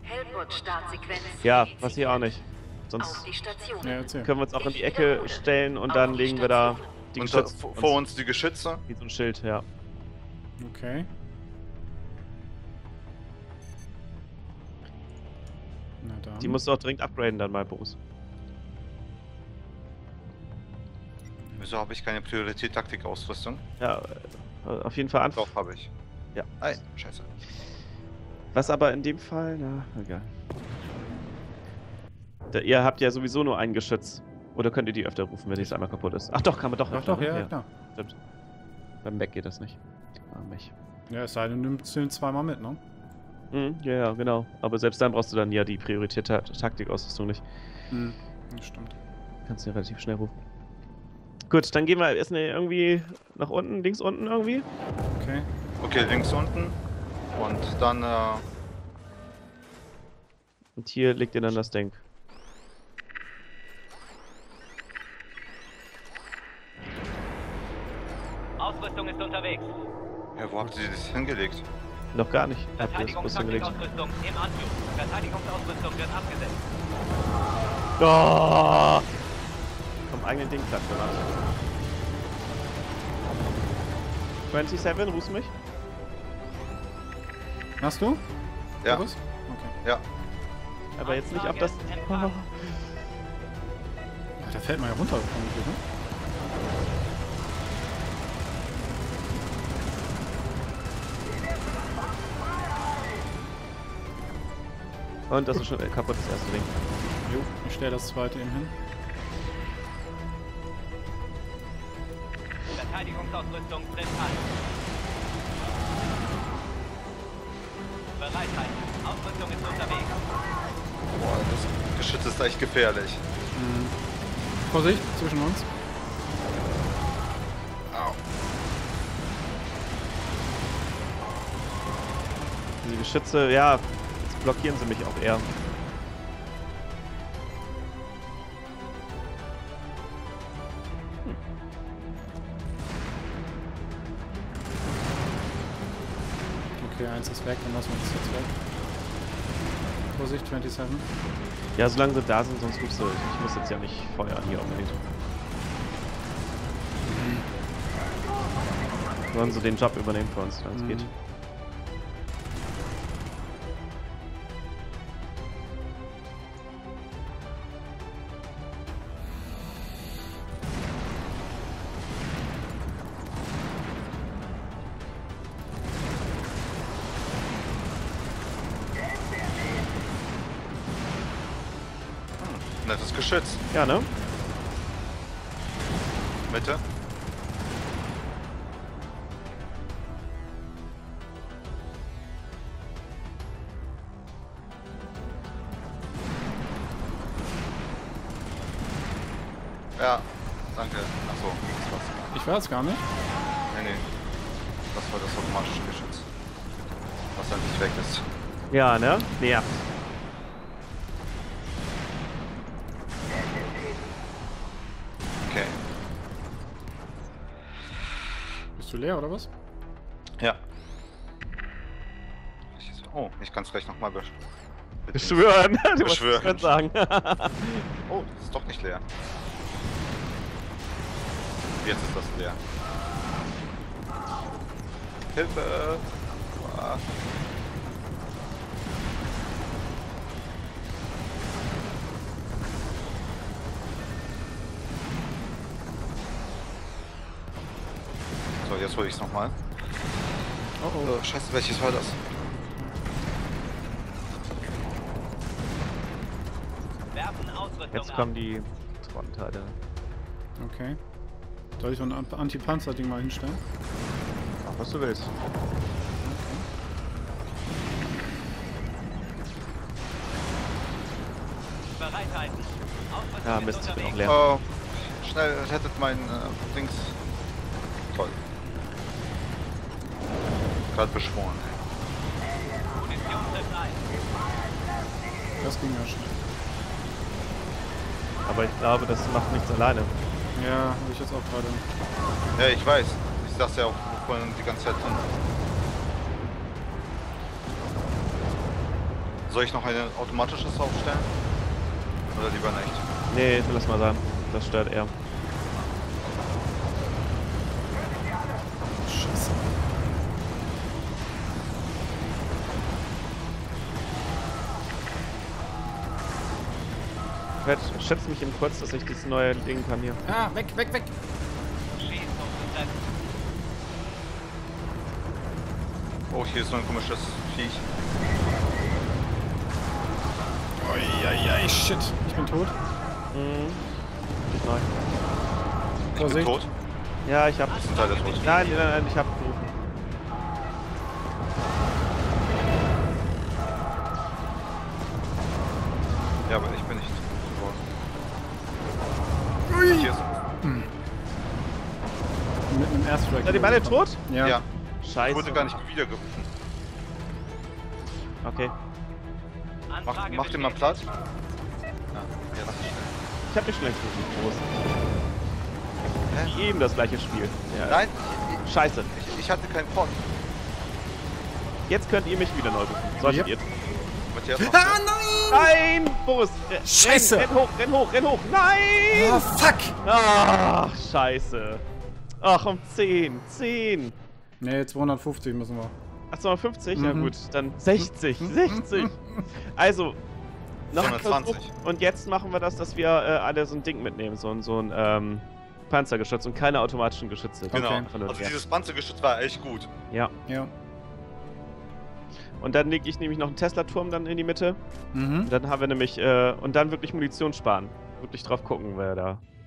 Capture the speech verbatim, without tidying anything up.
Hellport-Startsequenz. Ja, was hier auch nicht. Auf Sonst die Station. Ja, erzähl. können wir uns auch in die Ich Ecke wiederhole. stellen und Auf dann die legen wir da Station. die Und da, Geschütze. vor vor uns die Geschütze. Wie so ein Schild, ja. Okay. Na dann. Die musst du auch dringend upgraden dann mal, Boris. Wieso habe ich keine Priorität-Taktik-Ausrüstung? Ja, äh, auf jeden Fall Doch, anfangen. habe ich. Ja. Nein, scheiße. Was aber in dem Fall, na, egal. Da, ihr habt ja sowieso nur ein Geschütz. Oder könnt ihr die öfter rufen, wenn es einmal kaputt ist? Ach doch, kann man doch Doch, öfter, doch, ne? ja, klar. Stimmt. Beim Mac geht das nicht. Ah, Mech. Ja, es sei denn, du nimmst den zweimal mit, ne? Mhm, ja, ja, genau. Aber selbst dann brauchst du dann ja die prioritierte Taktikausrüstung nicht. Hm, das stimmt. Kannst du ja relativ schnell rufen. Gut, dann gehen wir erst ne, irgendwie nach unten, links unten irgendwie. Okay. Okay, links unten. Und dann, äh, Und hier liegt ihr dann das Denk. Ausrüstung ist unterwegs. ja, wo habt ihr das hingelegt? Noch gar nicht. Habt ihr das Rüstung gelegt? Verteidigungstaktikausrüstung im Anflug. Verteidigungsausrüstung wird abgesetzt. Oh! Vom eigenen Ding platt gemacht. siebenundzwanzig, rufst du mich? Hast du? Ja. Boris? Okay. Ja. Aber jetzt nicht auf das... Oh. Ja, da fällt man ja runter. Vermutlich, ne? Und das ist schon äh, kaputt, das erste Ding. Jo, ich stelle das zweite eben hin. Verteidigungsausrüstung tritt an. Bereitheit. Ausrüstung ist unterwegs. Boah, das Geschütz ist echt gefährlich. Mhm. Vorsicht, zwischen uns. Au. Diese Geschütze, ja, jetzt blockieren sie mich auch eher. Okay, eins ist weg, dann lassen wir das jetzt weg. Vorsicht, siebenundzwanzig. Ja, solange sie da sind, sonst rufst du. Ich muss jetzt ja nicht feuern hier unbedingt. Sollen sie den Job übernehmen für uns, wenn es Mhm. geht. Nettes Geschütz. Ja, ne? Mitte. Ja, danke. Achso, das war's. Ich weiß gar nicht. Nee, nee. Das war das automatische Geschütz. Was dann nicht weg ist. Ja, ne? Nervt. Okay. Bist du leer oder was? Ja. Oh, ich kann es gleich nochmal besch Beschwören. Du musst Beschwören. es sagen. Oh, das ist doch nicht leer. Jetzt ist das leer. Hilfe! Ah. So, jetzt hole ich es nochmal. Oh oh. Oh, scheiße, welches war das? Werfen Ausrüstung Jetzt ab. kommen die Frontteile. Okay. Soll ich so ein Anti-Panzer-Ding mal hinstellen? Mach, was du willst. Bereithalten. Ausrüstung Ja, ist Mist, ich bin auch unterwegs. leer. Oh, schnell, rettet mein äh, Dings. Toll. Gerade beschworen. Munition trifft ein. Das ging ja schon. Aber ich glaube, das macht nichts alleine. Ja, habe ich jetzt auch gerade. Ja, ich weiß. Ich sag's ja auch vorhin die ganze Zeit drin. Soll ich noch ein automatisches aufstellen? Oder lieber nicht? Nee, lass mal sein. Das stört eher. Scheiße. Fett, schätz mich eben kurz, dass ich das neue Ding kann hier. Ah, weg, weg, weg. Schießt, um zu treffen. Oh, hier ist so ein komisches Viech. Eieiei, shit. Ich bin tot. Mhm. Nicht neu. Ich bin Vorsicht. tot. Ja, ich hab. Sind Teile tot. Nein, nein, nein, ich hab gerufen. Ja, aber ich bin nicht tot. Hier ist. Mit einem Airstrike. Seid ihr beide tot? Ja. Ja. Scheiße. Ich wurde gar nicht wiedergerufen. Okay. Mach, Anfrage mach den mal bestätigt. Platz. Ja, ja, das ist schnell. Ich hab dich schon längst gerufen, Prost. Hä? Eben das gleiche Spiel. Ja. Nein, Scheiße. ich, ich hatte keinen Port. Jetzt könnt ihr mich wieder neu rufen. Solltet Yep. ihr. Mit der erst Ah, noch- nein! Nein! Boris! Renn, Scheiße. Renn hoch, renn hoch, renn hoch! Nein! Oh, fuck! Ach, scheiße. Ach, um zehn. zehn. Ne, zweihundertfünfzig müssen wir. Ach, zweihundertfünfzig? Ja Mhm. gut, dann sechzig. sechzig. Also, noch ein Versuch. zweihundertzwanzig. Und jetzt machen wir das, dass wir äh, alle so ein Ding mitnehmen. So, ein- so ein ähm, Panzergeschütz und keine automatischen Geschütze. Genau. Okay. Also dieses Panzergeschütz war echt gut. Ja. Ja. Und dann lege ich nämlich noch einen Tesla-Turm dann in die Mitte. Mhm. Und dann haben wir nämlich, äh, und dann wirklich Munition sparen. Wirklich drauf gucken, wer da